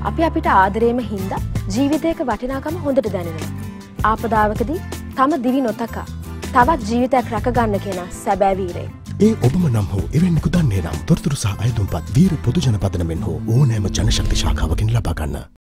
අපි අපිට ආදරේම හින්දා ජීවිතයක වටිනාකම හොඳට දැනෙනවා. ආපදාවකදී තම දිවි නොතකා තවත් ජීවිතයක් රැකගන්න කෙනා සැබෑ වීරයෙක්. ඒ ඔබම නම් හෝ එවැන්නෙකු දන්නේ නම් තොරතුරු සහ අයදුම්පත් වීර පොදු ජන පදනමෙන් හෝ ඕනෑම ජනශක්ති ශාඛාවකින් ලබා ගන්න.